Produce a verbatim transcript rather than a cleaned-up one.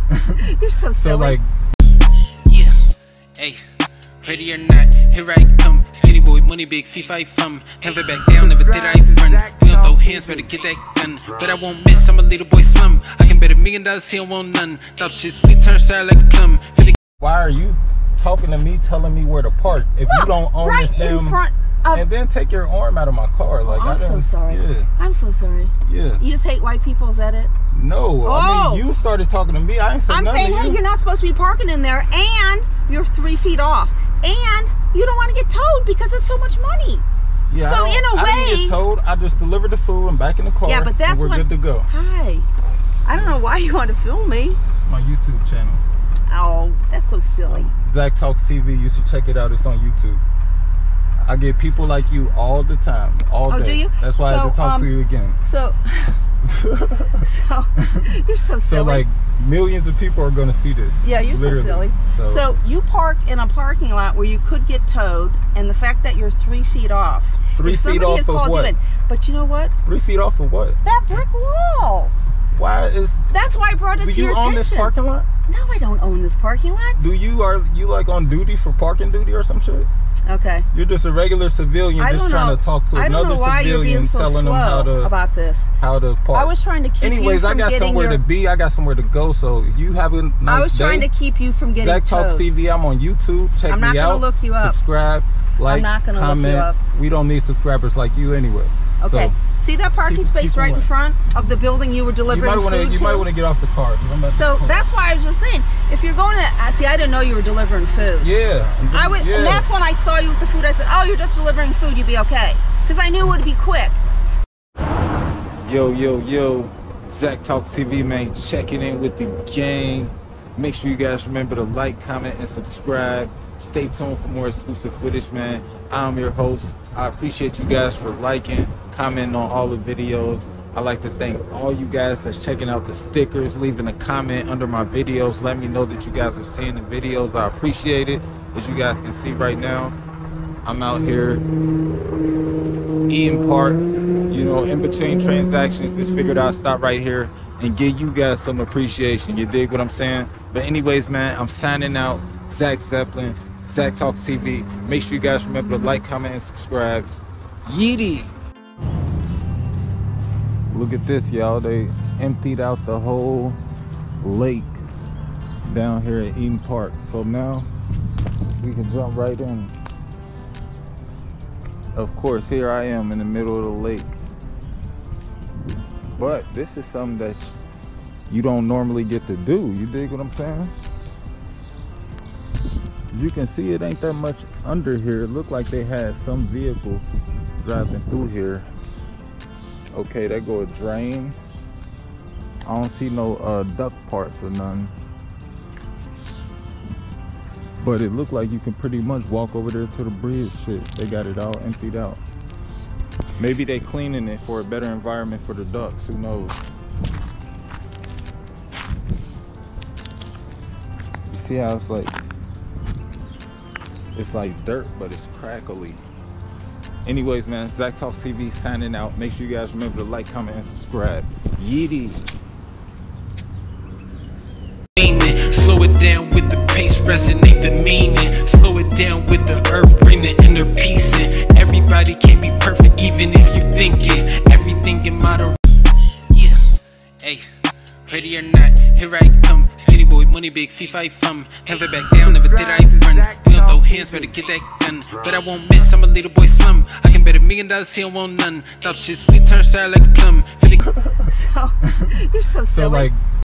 You're so silly. So like, yeah, hey, ready or not, here I come. Skinny boy, money big, fee fight fum. Never back down, never did I run. We don't throw hands, better get that gun. But I won't miss, I'm a little boy slum. I can bet a million dollars, he don't want none. Thought shit sweet, turn sour like a plum. Finna why are you talking to me, telling me where to park if Look, you don't own right this damn? in front of, and then take your arm out of my car. Like, oh, I I'm so sorry. Yeah. I'm so sorry. Yeah. You just hate white people, is that it? No. Oh. I mean, you started talking to me. I ain't saying I'm nothing saying, to hey, you. you're not supposed to be parking in there, and you're three feet off, and you don't want to get towed because it's so much money. Yeah, so I in a I way, didn't get told. I just delivered the food. I'm back in the car. yeah, but that's and we're when, good to go. Hi. I don't know why you want to film me. My YouTube channel. Oh, that's so silly. Zach Talks T V. You should check it out. It's on YouTube. I get people like you all the time, all Oh, day. do you? That's why So, I had to talk um, to you again. So, so you're so silly. So like millions of people are gonna see this. Yeah, you're literally. so silly. So, So you park in a parking lot where you could get towed, and the fact that you're three feet off. Three if feet somebody off had of called what? You in, but you know what? three feet off of what? That brick wall. Why is? That's why I brought it Do to you your own attention. this parking lot? No, I don't own this parking lot. Do you are you like on duty for parking duty or some shit? Okay. You're just a regular civilian I just don't trying know. to talk to I don't another know why you're civilian being so telling slow them how to about this. how to park. I was trying to keep Anyways, you from I got getting somewhere your, to be. I got somewhere to go. So you have a nice day. I was trying to keep you from getting Zach Talks towed. T V. I'm on YouTube. Check I'm not me gonna out. look you up. Subscribe. Like. I'm not gonna look you comment. up. We don't need subscribers like you anyway. Okay. So, see that parking keep- space keep right in away. front of the building you were you delivering might want to. food You to? might want to get off the car. I'm about to So pull. that's why I was just saying, if you're going to, uh, see, I didn't know you were delivering food. Yeah. I'm I would, yeah. and that's when I saw you with the food. I said, "Oh, you're just delivering food. You'd be okay," because I knew it would be quick. Yo, yo, yo. Zach Talks T V, man. Checking in with the gang. Make sure you guys remember to like, comment, and subscribe. Stay tuned for more exclusive footage, man. I'm your host. I appreciate you guys for liking, commenting on all the videos. I'd like to thank all you guys that's checking out the stickers, leaving a comment under my videos. Let me know that you guys are seeing the videos. I appreciate it. As you guys can see right now, I'm out here Eden Park, you know, in between transactions. Just figured I'd stop right here and give you guys some appreciation. You dig what I'm saying? But anyways, man, I'm signing out. Zach Zeppelin, Zach Talks T V. Make sure you guys remember to like, comment, and subscribe. Yeety! Look at this, y'all. They emptied out the whole lake down here at Eden Park. So now we can jump right in. Of course, here I am in the middle of the lake. But this is something that you don't normally get to do. You dig what I'm saying? You can see it ain't that much under here. It looked like they had some vehicles driving through here. Okay, there go a drain. I don't see no uh, duck parts or none. But it looked like you can pretty much walk over there to the bridge. Shit, they got it all emptied out. Maybe they cleaning it for a better environment for the ducks. Who knows? You see how it's like, it's like dirt, but it's crackly. Anyways, man, Zach Talks T V signing out. Make sure you guys remember to like, comment, and subscribe. Yeety. slow it down with the pace, resonate the meaning. Slow it down with the earth, bring the inner peace in. Everybody can't be perfect, even if you think it. Everything in moderation. Yeah, hey, ready or not, here I come. Skinny boy, money big, fee fight fum. Never back down, never did I run. We don't throw hands, better get that gun. But I won't miss, I'm a little boy slum. I can bet a million dollars, he don't want none. Thought shit sweet, turn sour like a plum. So, you're so silly. So like